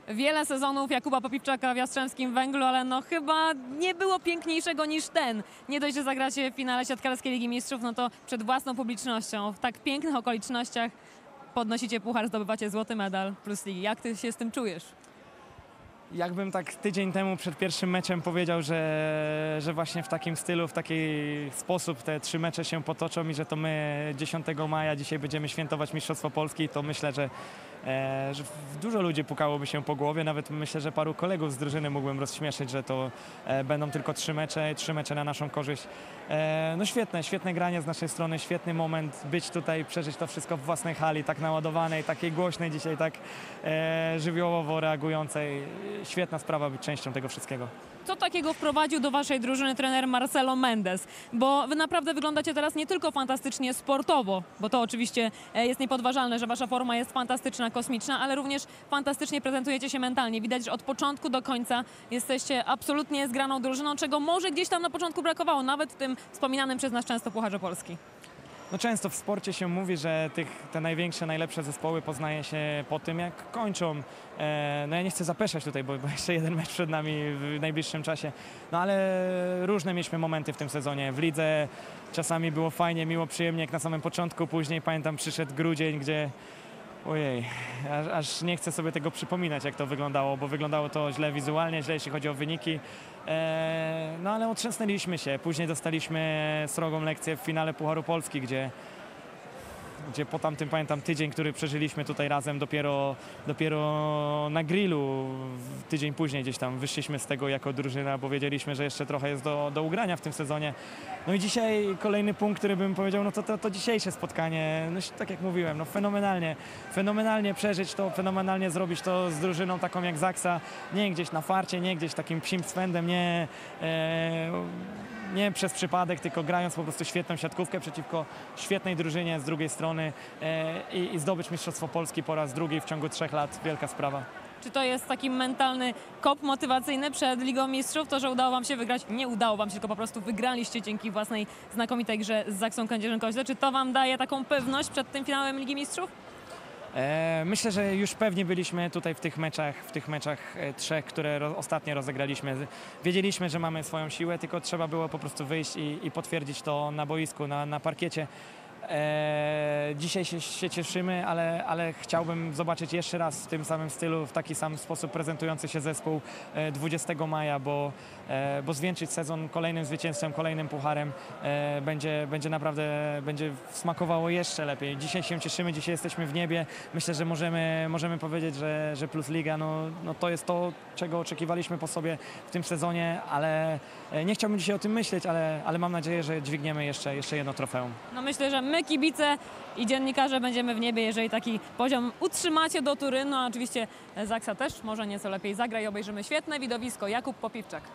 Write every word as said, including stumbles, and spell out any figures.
Wiele sezonów Jakuba Popiwczaka w Jastrzębskim Węglu, ale no chyba nie było piękniejszego niż ten. Nie dość, że zagracie w finale Siatkarskiej Ligi Mistrzów, no to przed własną publicznością, w tak pięknych okolicznościach podnosicie puchar, zdobywacie złoty medal plus ligi. Jak ty się z tym czujesz? Jakbym tak tydzień temu przed pierwszym meczem powiedział, że, że właśnie w takim stylu, w taki sposób te trzy mecze się potoczą i że to my dziesiątego maja dzisiaj będziemy świętować Mistrzostwo Polski, to myślę, że, e, że dużo ludzi pukałoby się po głowie. Nawet myślę, że paru kolegów z drużyny mógłbym rozśmieszyć, że to e, będą tylko trzy mecze, trzy mecze na naszą korzyść. E, no świetne, świetne granie z naszej strony, świetny moment być tutaj, przeżyć to wszystko w własnej hali, tak naładowanej, takiej głośnej dzisiaj, tak e, żywiołowo reagującej. Świetna sprawa być częścią tego wszystkiego. Co takiego wprowadził do waszej drużyny trener Marcelo Mendes? Bo wy naprawdę wyglądacie teraz nie tylko fantastycznie sportowo, bo to oczywiście jest niepodważalne, że wasza forma jest fantastyczna, kosmiczna, ale również fantastycznie prezentujecie się mentalnie. Widać, że od początku do końca jesteście absolutnie zgraną drużyną, czego może gdzieś tam na początku brakowało, nawet w tym wspominanym przez nas często Pucharze Polski. No często w sporcie się mówi, że tych, te największe, najlepsze zespoły poznaje się po tym, jak kończą. E, no ja nie chcę zapeszać tutaj, bo, bo jeszcze jeden mecz przed nami w najbliższym czasie. No ale różne mieliśmy momenty w tym sezonie. W lidze czasami było fajnie, miło, przyjemnie, jak na samym początku. Później pamiętam, przyszedł grudzień, gdzie ojej, aż, aż nie chcę sobie tego przypominać, jak to wyglądało, bo wyglądało to źle wizualnie, źle jeśli chodzi o wyniki. E, no ale otrzęsnęliśmy się. Później dostaliśmy srogą lekcję w finale Pucharu Polski, gdzie, gdzie po tamtym, pamiętam, tydzień, który przeżyliśmy tutaj razem, dopiero, dopiero na grillu, tydzień później gdzieś tam wyszliśmy z tego jako drużyna, bo wiedzieliśmy, że jeszcze trochę jest do, do ugrania w tym sezonie. No i dzisiaj kolejny punkt, który bym powiedział, no to, to, to dzisiejsze spotkanie, no tak jak mówiłem, no fenomenalnie, fenomenalnie przeżyć to, fenomenalnie zrobić to z drużyną taką jak Zaksa, nie gdzieś na farcie, nie gdzieś takim psim swędem, nie, e, nie przez przypadek, tylko grając po prostu świetną siatkówkę przeciwko świetnej drużynie z drugiej strony e, i, i zdobyć Mistrzostwo Polski po raz drugi w ciągu trzech lat, wielka sprawa. Czy to jest taki mentalny kop motywacyjny przed Ligą Mistrzów? To, że udało wam się wygrać, nie udało wam się, tylko po prostu wygraliście dzięki własnej znakomitej grze z Zaksą Kędzierzyn-Koźle. Czy to wam daje taką pewność przed tym finałem Ligi Mistrzów? E, myślę, że już pewnie byliśmy tutaj w tych meczach, w tych meczach e, trzech, które ro, ostatnio rozegraliśmy. Wiedzieliśmy, że mamy swoją siłę, tylko trzeba było po prostu wyjść i, i potwierdzić to na boisku, na, na parkiecie. E, dzisiaj się, się cieszymy, ale, ale chciałbym zobaczyć jeszcze raz w tym samym stylu, w taki sam sposób prezentujący się zespół e, dwudziestego maja, bo, e, bo zwieńczyć sezon kolejnym zwycięstwem, kolejnym pucharem e, będzie, będzie naprawdę będzie smakowało jeszcze lepiej. Dzisiaj się cieszymy, dzisiaj jesteśmy w niebie. Myślę, że możemy, możemy powiedzieć, że, że Plus Liga no, no to jest to, czego oczekiwaliśmy po sobie w tym sezonie, ale nie chciałbym dzisiaj o tym myśleć, ale, ale mam nadzieję, że dźwigniemy jeszcze, jeszcze jedno trofeum. No myślę, że my kibice i dziennikarze będziemy w niebie, jeżeli taki poziom utrzymacie do Turynu, a oczywiście Zaksa też może nieco lepiej zagra i obejrzymy świetne widowisko. Jakub Popiwczak.